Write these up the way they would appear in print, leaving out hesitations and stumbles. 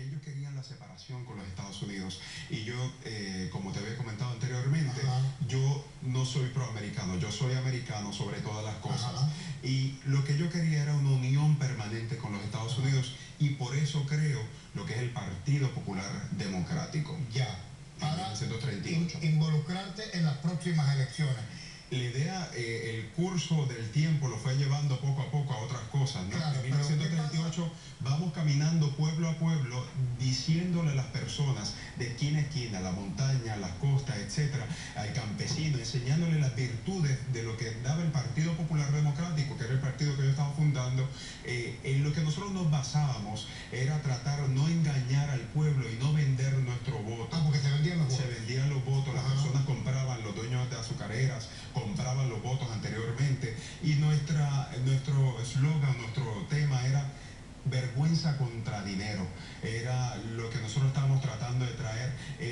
ellos querían la separación con los Estados Unidos. Y yo, como te había comentado anteriormente, yo no soy proamericano, yo soy americano sobre todas las cosas. Y lo que yo quería era una unión permanente con los Estados Unidos, y por eso creo lo que es el Partido Popular Democrático. Ya, para 1938. Involucrarte en las próximas elecciones. La idea, el curso del tiempo lo fue llevando poco a poco a otras cosas, ¿no? Claro, en 1938 vamos caminando pueblo a pueblo, diciéndole a las personas de esquina a esquina, la montaña, las costas, etcétera, al campesino, enseñándole las virtudes de lo que daba el Partido Popular Democrático, que era el partido que yo estaba fundando. En lo que nosotros nos basábamos era tratar no engañar al pueblo y no vender nuestro voto. Porque se vendían los votos. Se vendían los votos, las personas compraban, los dueños de azucareras compraban los votos anteriormente, y nuestro eslogan, nuestro tema era vergüenza contra dinero. Era lo que nosotros estábamos tratando de traer,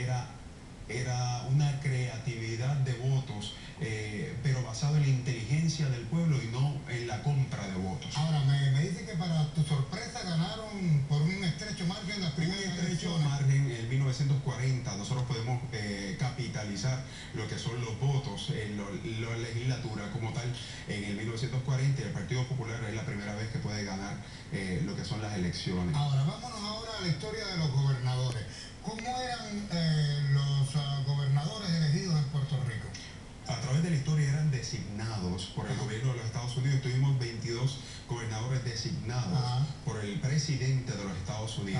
era una creatividad de votos, pero basado en la inteligencia del pueblo y no en la compra de votos. Ahora, me dice que para tu sorpresa ganaron por un estrecho margen las primeras elecciones. Un estrecho margen en 1940, nosotros podemos capitalizar lo que son los votos en la legislatura como tal en el 1940, y el Partido Popular es la primera vez que puede ganar lo que son las elecciones. Ahora, vámonos ahora a la historia de los gobernadores. ¿Cómo eran los gobernadores elegidos en Puerto Rico? A través de la historia eran designados por el gobierno de los Estados Unidos. Tuvimos 22 gobernadores designados por el presidente de los Estados Unidos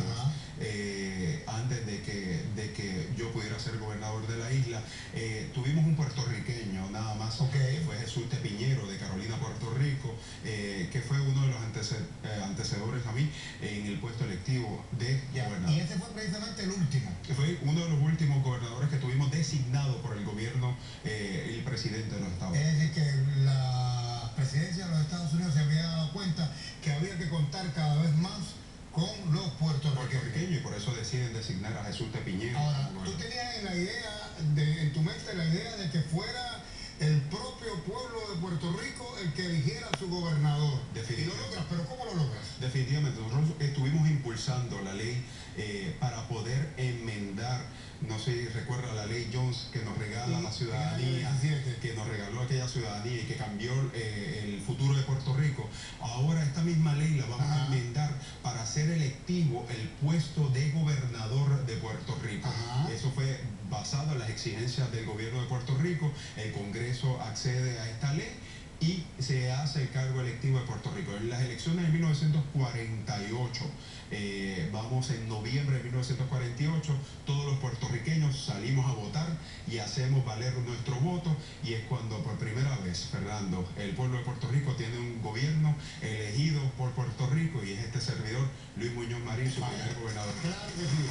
antes de que yo pudiera ser gobernador de la isla. Tuvimos un puertorriqueño nada más, que fue Jesús de Piñero, de Carolina, Puerto Rico, que fue uno de los antecedores a mí en el puesto electivo de gobernador. Y ese fue precisamente el último. Fue uno de los últimos gobernadores que tuvimos designados por el gobierno, el presidente de los Estados Unidos. Es decir, que la presidencia de los Estados Unidos se había dado cuenta que había que contar cada vez más con los puertorriqueños, y por eso deciden designar a Jesús de Piñero. Ahora, tú tenías en tu mente la idea de que fuera el propio pueblo de Puerto Rico el que eligiera a su gobernador. Y lo logras, pero ¿cómo lo logras? Definitivamente, nosotros estuvimos impulsando la ley para poder enmendar, no sé si recuerda la ley Jones, que nos regala la ciudadanía, que nos regaló aquella ciudadanía y que cambió el futuro de Puerto Rico. Ahora esta misma ley la vamos a enmendar para hacer electivo el puesto de gobernador de Puerto Rico. Eso fue basado en las exigencias del gobierno de Puerto Rico. El Congreso accede a esta ley y se hace el cargo electivo de Puerto Rico. En las elecciones de 1948, vamos en noviembre de 1948, todos los puertorriqueños salimos a votar y hacemos valer nuestro voto, y es cuando por primera vez, Fernando, el pueblo de Puerto Rico tiene un gobierno elegido por Puerto Rico, y es este servidor, Luis Muñoz Marín, su primer gobernador. Claro que sí.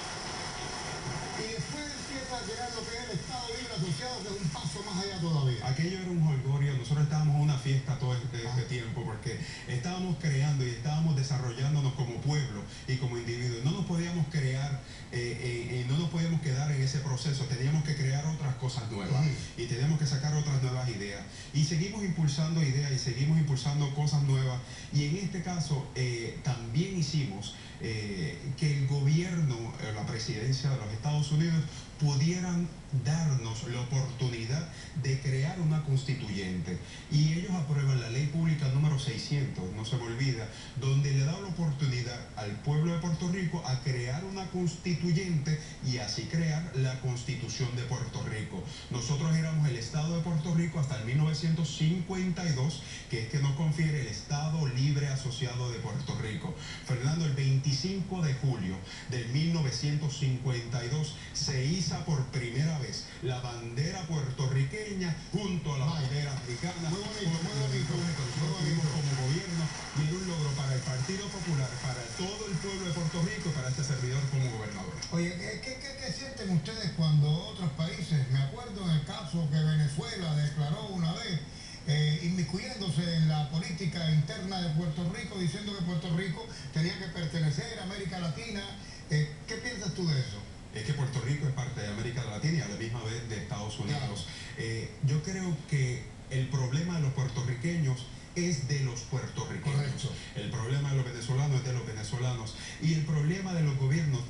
Y después empieza a llegar lo que es el Estado Libre Asociado, que es un paso más allá todavía. Aquello era un jolgorio, nosotros estábamos en una fiesta todo este tiempo, porque estábamos creando y estábamos desarrollándonos como pueblo y como individuo. No nos podíamos crear, no nos podíamos quedar en ese proceso, teníamos que crear otras cosas nuevas y teníamos que sacar otras nuevas ideas. Y seguimos impulsando ideas y seguimos impulsando cosas nuevas, y en este caso también hicimos que el gobierno, la presidencia de los Estados Unidos pudieran darnos la oportunidad de crear una constituyente, y ellos aprueban la ley pública número 600, no se me olvida, donde le da la oportunidad al pueblo de Puerto Rico a crear una constituyente y así crear la Constitución de Puerto Rico. Nosotros éramos el Estado de Puerto Rico hasta el 1952, que es que nos confiere el Estado Libre Asociado de Puerto Rico. Fernando, el 25 de julio del 1952 se iza por primera vez la bandera puertorriqueña junto a la bandera africana. Muy bonito. Nosotros tuvimos como gobierno, y era un logro para el Partido Popular, para todo el pueblo de Puerto Rico y para este servidor como gobernador. Oye, ¿qué sienten ustedes cuando otros países, me acuerdo en el caso que Venezuela declaró una vez, inmiscuyéndose en la política interna de Puerto Rico, diciendo que Puerto Rico tenía que pertenecer a América Latina? ¿Qué piensas tú de eso? Es que Puerto Rico es parte de América Latina y a la misma vez de Estados Unidos. Claro. Yo creo que el problema de los puertorriqueños es de los puertorriqueños. Correcto. El problema de los venezolanos es de los venezolanos. Y el problema de los gobiernos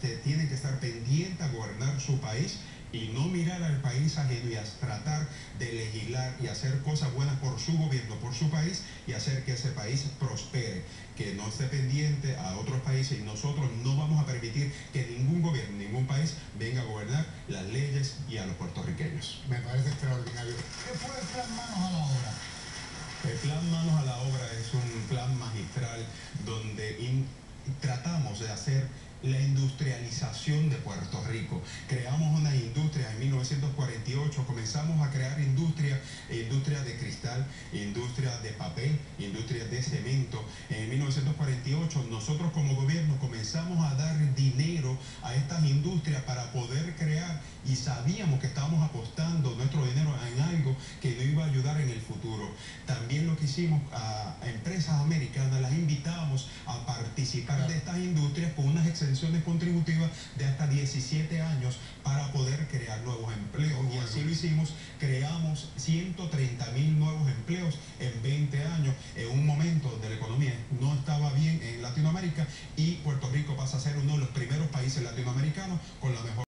y no mirar al país ajeno y a tratar de legislar y hacer cosas buenas por su gobierno, por su país, y hacer que ese país prospere, que no esté pendiente a otros países, y nosotros no vamos a permitir que ningún gobierno, ningún país venga a gobernar las leyes y a los puertorriqueños. Me parece extraordinario. ¿Qué fue el plan Manos a la Obra? El plan Manos a la Obra es un plan magistral donde tratamos de hacer la industrialización de Puerto Rico. Creamos una industria en 1948, comenzamos a crear industria de cristal, industria de papel, industria de cemento. En 1948 nosotros como gobierno comenzamos a dar dinero a estas industrias para poder crear, y sabíamos que estábamos apostando nuestro dinero en algo que nos iba a ayudar en el futuro. También lo que hicimos a empresas americanas, las invitamos a participar de estas industrias con unas exenciones contributivas de hasta 17 años para poder crear nuevos empleos. Y así lo hicimos, creamos 130,000 nuevos empleos en 20 años, en un momento donde la economía no estaba bien en Latinoamérica, y Puerto Rico pasa a ser uno de los primeros países latinoamericanos con la mejor